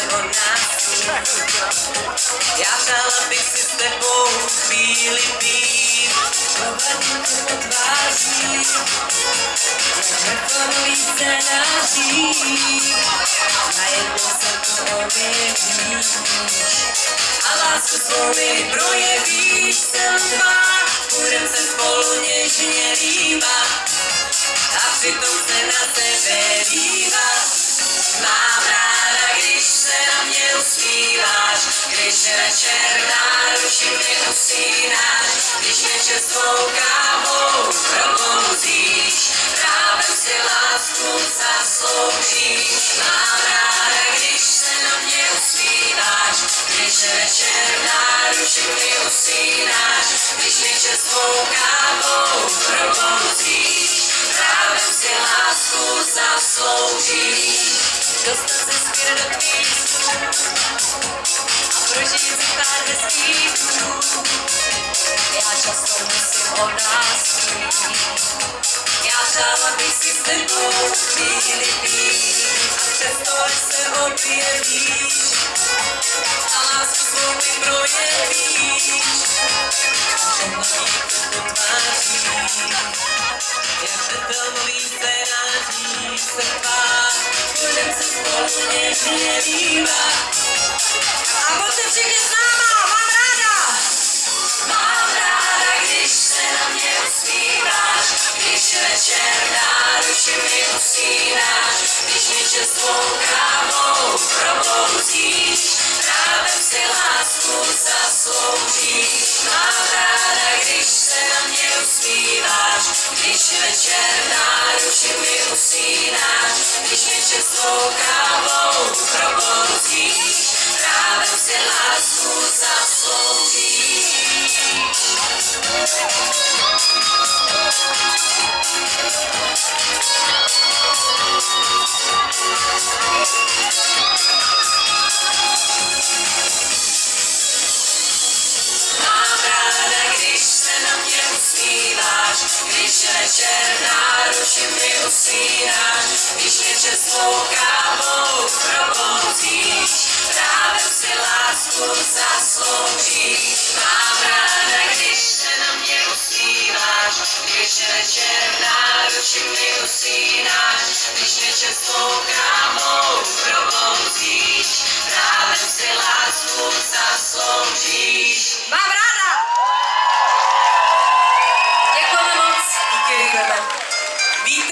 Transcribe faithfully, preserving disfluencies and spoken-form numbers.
o nás sní. Já přála bych si s tebou chvíli být, pohlednu tě po tváří, jak vrcholový scénáří, najednou se to objeví a lásku svou mi projevíš, jsem tvá, budem se spolu něžně líbat a přitom se na sebe dívat. Mám ráda, když se na mě usmíváš, když večer náručí mě usínáš, když mě čerstvou kávou probouzíš, právě si lásku zasloužíš. Mám ráda, když se na mě usmíváš, když večer náručí mě usínáš, když mě čerstvou kávou probouzíš, právě si lásku zasloužíš. Dostat se zpět do tvých snů a prožít si pár hezkých dnů. Já často musím o nás snít, já přála bych si s tebou chvíli být a přesto se objevíš a lásku svou mi projevíš. Přehledí to po tváří, jak filmový scénáří, jsem tvá, budem se spolu něžně líbat. A pojďte všichni s náma, mám ráda! Mám ráda, když se na mě usmíváš, když večer náručí mi usínáš, když mi čerstvou kávou probouzíš, právě si lásku zasloužíš. Mám ráda, když se na mě usmíváš, když večer náručí mi usínáš, když mi čerstvou kávou probouzíš, právě si lásku zasloužíš. Mám ráda, když se na mě usmíváš, když večer náručí mi usínáš, když mě čerstvou kávou probouzíš, právě si lásku zasloužíš. Mám ráda, když se na mě usmíváš, když večer náručí mi usínáš, když mě čerstvou kávou